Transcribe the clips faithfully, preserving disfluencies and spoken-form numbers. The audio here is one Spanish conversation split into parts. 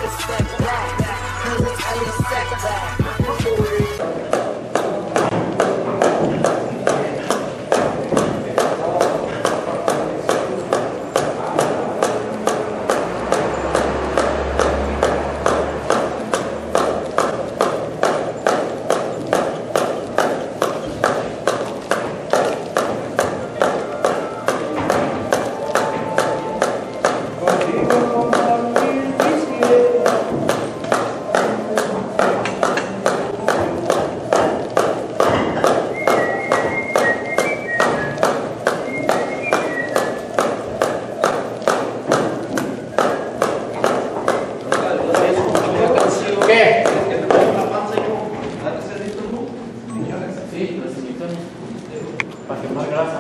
a step back, cause it's only a setback. Para quemar grasa.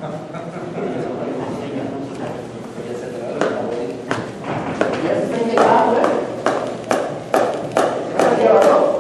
Ya se está llegando, ¿eh? ¿Ya se llevado?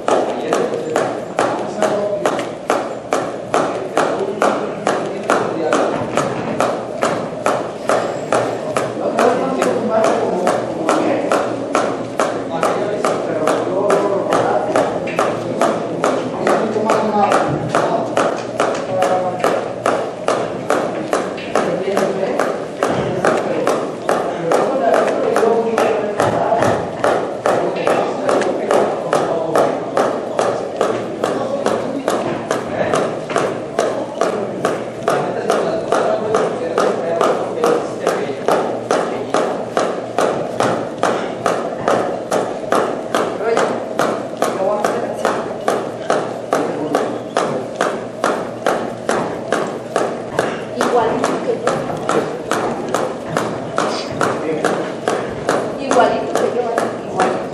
Igualito que yo, igualito.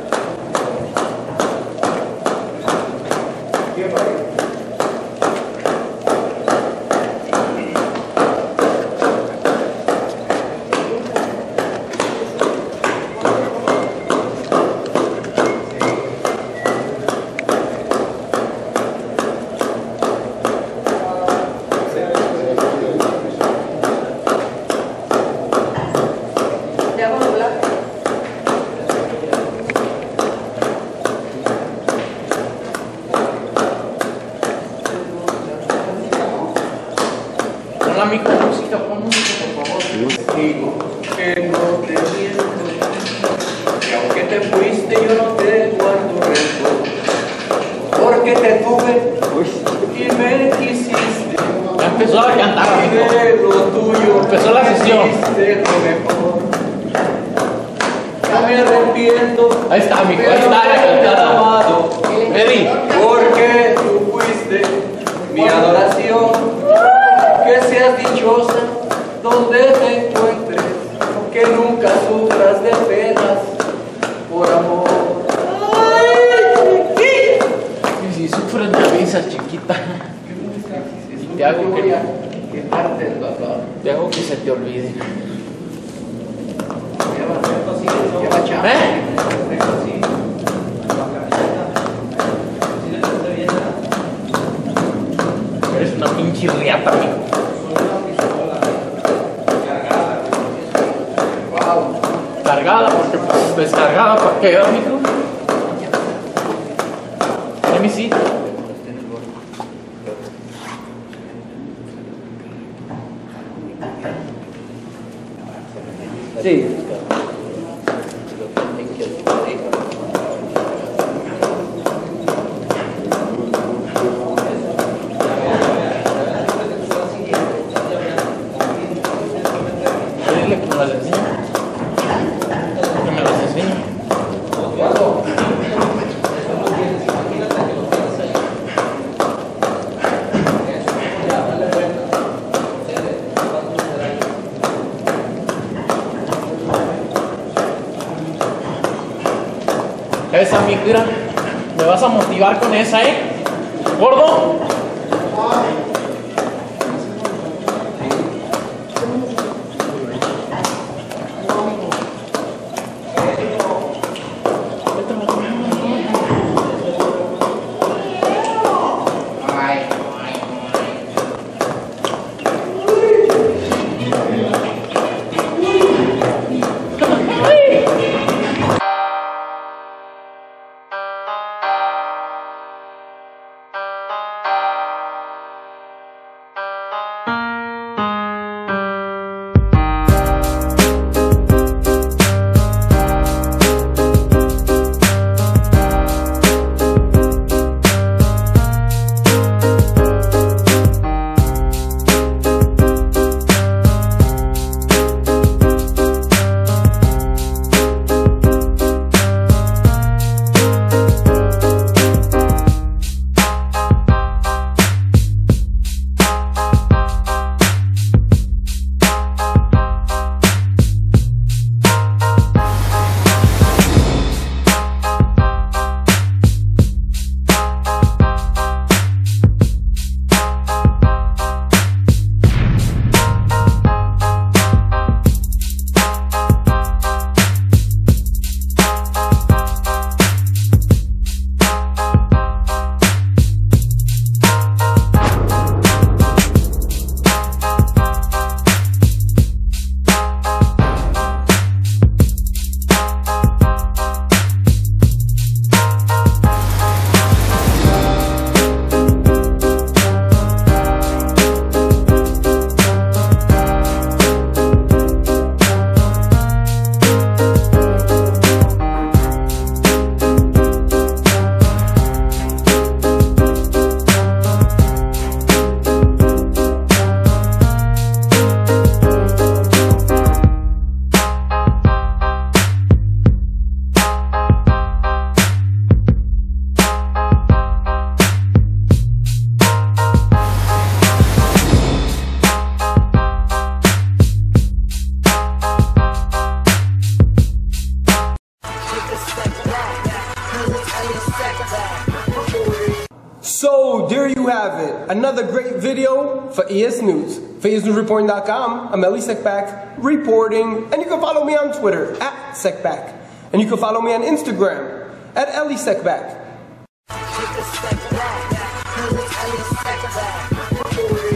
¿Te hago doblar? Hola, mijo, música, pon música, por favor. Digo que no te miento, que aunque te fuiste yo no te guardo rencor, porque te tuve y me quisiste. Ya empezó a cantar, Y amigo. de lo tuyo Empezó la sesión. hiciste lo mejor. No me arrepiento. Ahí está, mijo, de ahí está la haberte cantada. amado, Eddie. porque tú fuiste mi adoración. Que seas dichosa donde te encuentres, que nunca sufras de penas por amor. Ay, Y si sufres me avisas, chiquita. Y te hago que, quitarte el dolor. te hago que se te olvide. Lleva chapa. ¿Eh? Eres una pinche riata, mijo. Cargada, porque pues descargada, ¿para qué, amigo? Let me see. Sí. Dile que me las enseñe. Que me las enseñe. Esa, mi mira, me vas a motivar con esa, ¿eh? ¿Gordo? So there you have it, another great video for E S News. For E S News Reporting dot com, I'm EsNews reporting, and you can follow me on Twitter at SecBack, and you can follow me on Instagram at ElieSecBack. Take a step back,